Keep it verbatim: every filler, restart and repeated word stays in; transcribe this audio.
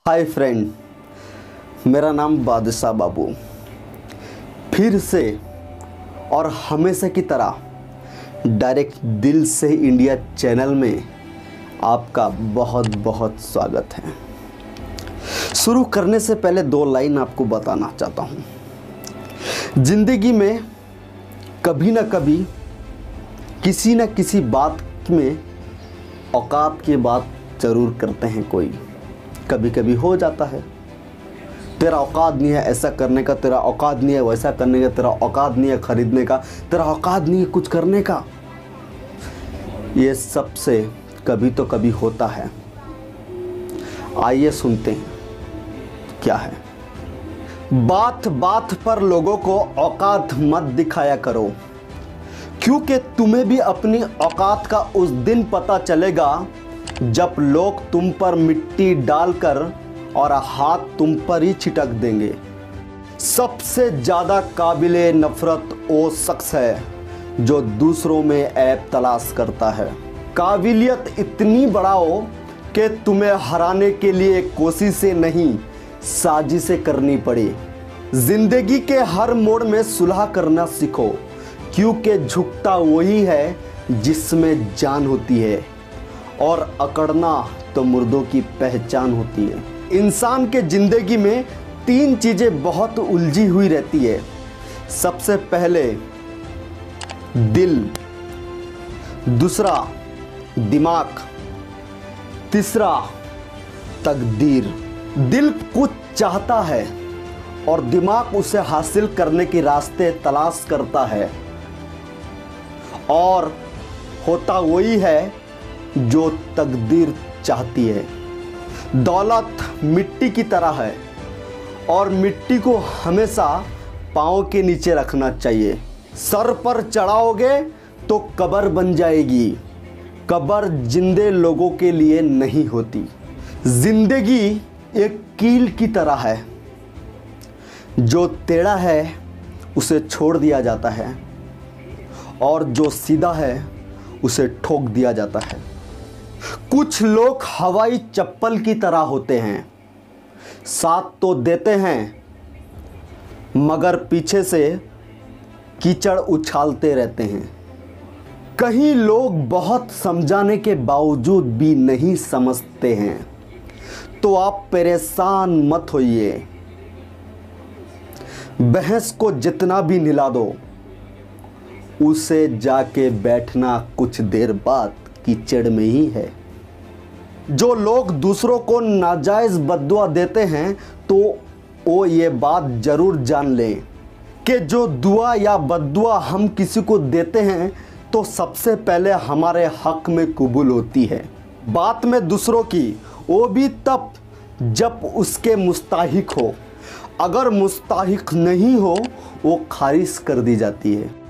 Hi friend, मेरा नाम बादशाह बाबू। फिर से और हमेशा की तरह डायरेक्ट दिल से इंडिया चैनल में आपका बहुत बहुत स्वागत है। शुरू करने से पहले दो लाइन आपको बताना चाहता हूँ। ज़िंदगी में कभी ना कभी किसी न किसी बात में औकात की बात ज़रूर करते हैं कोई। कभी कभी हो जाता है, तेरा औकात नहीं है ऐसा करने का, तेरा औकात नहीं है वैसा करने का, तेरा औकात नहीं है खरीदने का, तेरा औकात नहीं है कुछ करने का। ये सबसे कभी तो कभी होता है। आइए सुनते हैं क्या है। बात बात पर लोगों को औकात मत दिखाया करो, क्योंकि तुम्हें भी अपनी औकात का उस दिन पता चलेगा जब लोग तुम पर मिट्टी डालकर और हाथ तुम पर ही छिटक देंगे। सबसे ज़्यादा काबिले नफरत वो शख्स है जो दूसरों में ऐब तलाश करता है। काबिलियत इतनी बढ़ाओ कि तुम्हें हराने के लिए कोशिशें नहीं साजिशें करनी पड़े। जिंदगी के हर मोड़ में सुलह करना सीखो, क्योंकि झुकता वही है जिसमें जान होती है और अकड़ना तो मुर्दों की पहचान होती है। इंसान के ज़िंदगी में तीन चीज़ें बहुत उलझी हुई रहती है। सबसे पहले दिल, दूसरा दिमाग, तीसरा तकदीर। दिल कुछ चाहता है और दिमाग उसे हासिल करने के रास्ते तलाश करता है, और होता वही है जो तकदीर चाहती है। दौलत मिट्टी की तरह है और मिट्टी को हमेशा पाँव के नीचे रखना चाहिए। सर पर चढ़ाओगे तो कब्र बन जाएगी। कब्र जिंदे लोगों के लिए नहीं होती। जिंदगी एक कील की तरह है, जो टेढ़ा है उसे छोड़ दिया जाता है और जो सीधा है उसे ठोक दिया जाता है। कुछ लोग हवाई चप्पल की तरह होते हैं, साथ तो देते हैं मगर पीछे से कीचड़ उछालते रहते हैं। कहीं लोग बहुत समझाने के बावजूद भी नहीं समझते हैं, तो आप परेशान मत होइए। भैंस को जितना भी निला दो, उसे जाके बैठना कुछ देर बाद कीचड़ में ही है। जो लोग दूसरों को नाजायज़ बद्दुआ देते हैं, तो वो ये बात ज़रूर जान लें कि जो दुआ या बद्दुआ हम किसी को देते हैं तो सबसे पहले हमारे हक में कबूल होती है। बात में दूसरों की वो भी तब जब उसके मुस्ताहिक हो। अगर मुस्ताहिक नहीं हो वो खारिज कर दी जाती है।